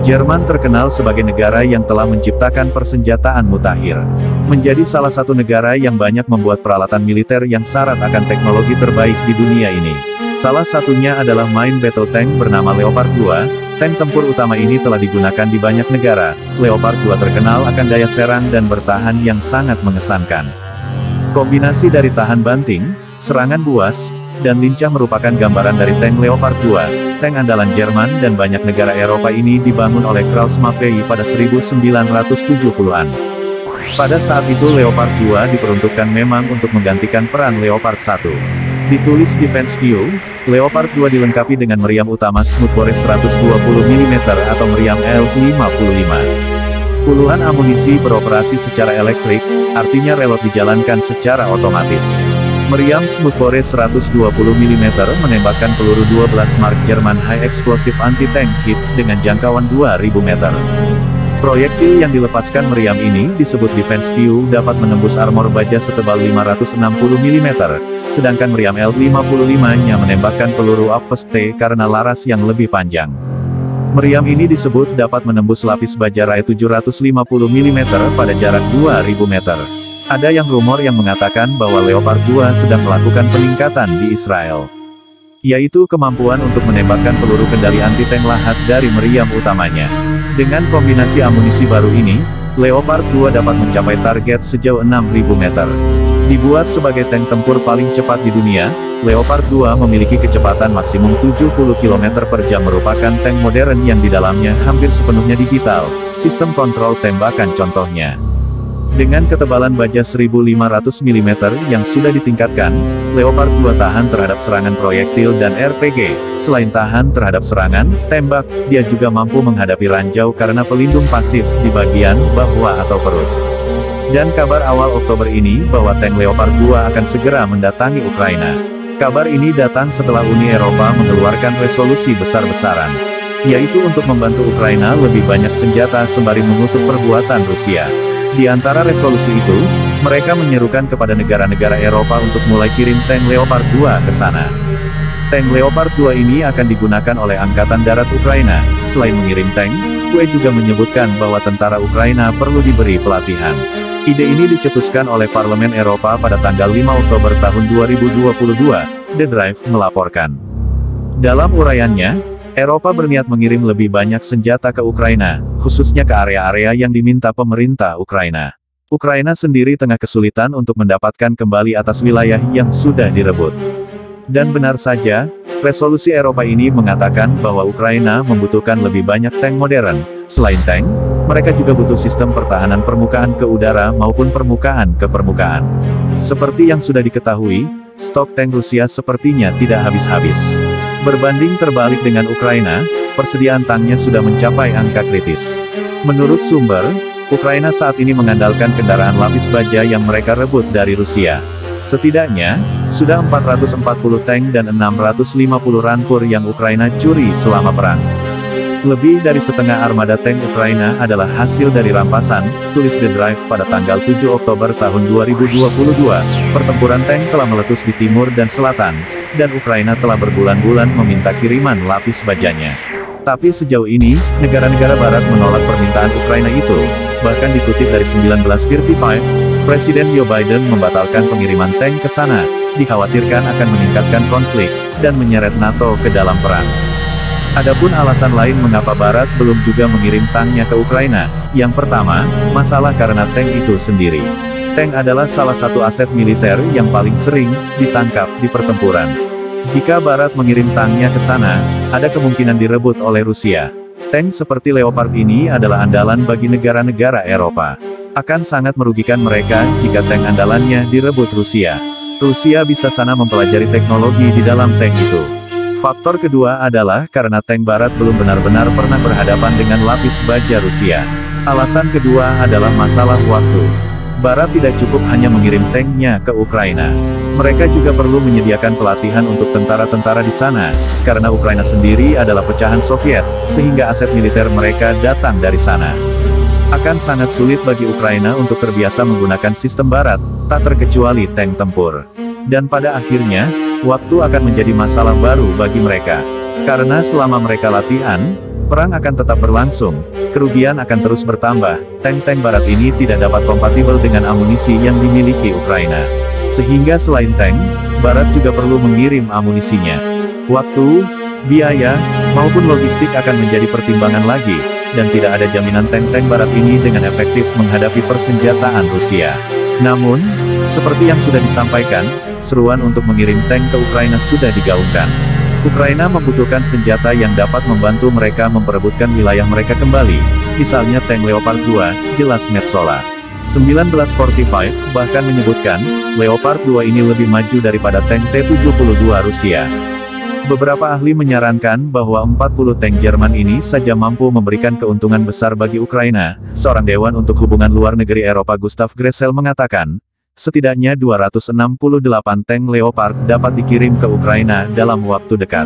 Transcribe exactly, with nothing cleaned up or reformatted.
Jerman terkenal sebagai negara yang telah menciptakan persenjataan mutakhir. Menjadi salah satu negara yang banyak membuat peralatan militer yang syarat akan teknologi terbaik di dunia ini. Salah satunya adalah Main Battle Tank bernama Leopard dua, tank tempur utama ini telah digunakan di banyak negara. Leopard dua terkenal akan daya serang dan bertahan yang sangat mengesankan. Kombinasi dari tahan banting, serangan buas, dan lincah merupakan gambaran dari tank Leopard dua, tank andalan Jerman dan banyak negara Eropa ini dibangun oleh Krauss-Maffei pada seribu sembilan ratus tujuh puluhan. Pada saat itu Leopard dua diperuntukkan memang untuk menggantikan peran Leopard satu. Ditulis Defense View, Leopard dua dilengkapi dengan meriam utama Smoothbore seratus dua puluh milimeter atau meriam L lima puluh lima. Puluhan amunisi beroperasi secara elektrik, artinya relot dijalankan secara otomatis. Meriam Smoothbore seratus dua puluh milimeter menembakkan peluru dua belas Mark German High Explosive Anti-Tank Kit dengan jangkauan dua ribu meter. Proyektil yang dilepaskan meriam ini disebut Defense View dapat menembus armor baja setebal lima ratus enam puluh milimeter, sedangkan meriam L lima puluh lima-nya menembakkan peluru Abfest T karena laras yang lebih panjang. Meriam ini disebut dapat menembus lapis baja Rae tujuh ratus lima puluh milimeter pada jarak dua ribu meter. Ada yang rumor yang mengatakan bahwa Leopard dua sedang melakukan peningkatan di Israel, yaitu kemampuan untuk menembakkan peluru kendali anti-tank lahat dari meriam utamanya. Dengan kombinasi amunisi baru ini, Leopard dua dapat mencapai target sejauh enam ribu meter. Dibuat sebagai tank tempur paling cepat di dunia, Leopard dua memiliki kecepatan maksimum tujuh puluh kilometer per jam merupakan tank modern yang di dalamnya hampir sepenuhnya digital, sistem kontrol tembakan contohnya. Dengan ketebalan baja seribu lima ratus milimeter yang sudah ditingkatkan, Leopard dua tahan terhadap serangan proyektil dan R P G. Selain tahan terhadap serangan, tembak, dia juga mampu menghadapi ranjau karena pelindung pasif di bagian bawah atau perut. Dan kabar awal Oktober ini bahwa tank Leopard dua akan segera mendatangi Ukraina. Kabar ini datang setelah Uni Eropa mengeluarkan resolusi besar-besaran, yaitu untuk membantu Ukraina lebih banyak senjata sembari mengutuk perbuatan Rusia. Di antara resolusi itu, mereka menyerukan kepada negara-negara Eropa untuk mulai kirim tank Leopard dua ke sana. Tank Leopard dua ini akan digunakan oleh Angkatan Darat Ukraina. Selain mengirim tank, U E juga menyebutkan bahwa tentara Ukraina perlu diberi pelatihan. Ide ini dicetuskan oleh Parlemen Eropa pada tanggal lima Oktober tahun dua ribu dua puluh dua, The Drive melaporkan. Dalam uraiannya, Eropa berniat mengirim lebih banyak senjata ke Ukraina, khususnya ke area-area yang diminta pemerintah Ukraina. Ukraina sendiri tengah kesulitan untuk mendapatkan kembali atas wilayah yang sudah direbut. Dan benar saja, resolusi Eropa ini mengatakan bahwa Ukraina membutuhkan lebih banyak tank modern. Selain tank, mereka juga butuh sistem pertahanan permukaan ke udara maupun permukaan ke permukaan. Seperti yang sudah diketahui, stok tank Rusia sepertinya tidak habis-habis. Berbanding terbalik dengan Ukraina, persediaan tanknya sudah mencapai angka kritis. Menurut sumber, Ukraina saat ini mengandalkan kendaraan lapis baja yang mereka rebut dari Rusia. Setidaknya, sudah empat ratus empat puluh tank dan enam ratus lima puluh rampur yang Ukraina curi selama perang. Lebih dari setengah armada tank Ukraina adalah hasil dari rampasan, tulis The Drive pada tanggal tujuh Oktober tahun dua ribu dua puluh dua. Pertempuran tank telah meletus di timur dan selatan, dan Ukraina telah berbulan-bulan meminta kiriman lapis bajanya. Tapi sejauh ini, negara-negara barat menolak permintaan Ukraina itu. Bahkan dikutip dari seribu sembilan ratus lima puluh lima, Presiden Joe Biden membatalkan pengiriman tank ke sana, dikhawatirkan akan meningkatkan konflik, dan menyeret NATO ke dalam perang. Adapun alasan lain mengapa Barat belum juga mengirim tanknya ke Ukraina. Yang pertama, masalah karena tank itu sendiri. Tank adalah salah satu aset militer yang paling sering ditangkap di pertempuran. Jika Barat mengirim tanknya ke sana, ada kemungkinan direbut oleh Rusia. Tank seperti Leopard ini adalah andalan bagi negara-negara Eropa. Akan sangat merugikan mereka jika tank andalannya direbut Rusia. Rusia bisa sana mempelajari teknologi di dalam tank itu. Faktor kedua adalah karena tank Barat belum benar-benar pernah berhadapan dengan lapis baja Rusia. Alasan kedua adalah masalah waktu. Barat tidak cukup hanya mengirim tanknya ke Ukraina. Mereka juga perlu menyediakan pelatihan untuk tentara-tentara di sana, karena Ukraina sendiri adalah pecahan Soviet, sehingga aset militer mereka datang dari sana. Akan sangat sulit bagi Ukraina untuk terbiasa menggunakan sistem Barat, tak terkecuali tank tempur. Dan pada akhirnya, waktu akan menjadi masalah baru bagi mereka. Karena selama mereka latihan, perang akan tetap berlangsung, kerugian akan terus bertambah. Tank-tank barat ini tidak dapat kompatibel dengan amunisi yang dimiliki Ukraina. Sehingga selain tank, barat juga perlu mengirim amunisinya. Waktu, biaya, maupun logistik akan menjadi pertimbangan lagi, dan tidak ada jaminan tank-tank barat ini dengan efektif menghadapi persenjataan Rusia. Namun, seperti yang sudah disampaikan, seruan untuk mengirim tank ke Ukraina sudah digaungkan. Ukraina membutuhkan senjata yang dapat membantu mereka memperebutkan wilayah mereka kembali, misalnya tank Leopard dua, jelas Metsola. seribu sembilan ratus empat puluh lima bahkan menyebutkan, Leopard dua ini lebih maju daripada tank T tujuh puluh dua Rusia. Beberapa ahli menyarankan bahwa empat puluh tank Jerman ini saja mampu memberikan keuntungan besar bagi Ukraina. Seorang dewan untuk hubungan luar negeri Eropa Gustav Gressel mengatakan, setidaknya dua ratus enam puluh delapan tank Leopard dapat dikirim ke Ukraina dalam waktu dekat.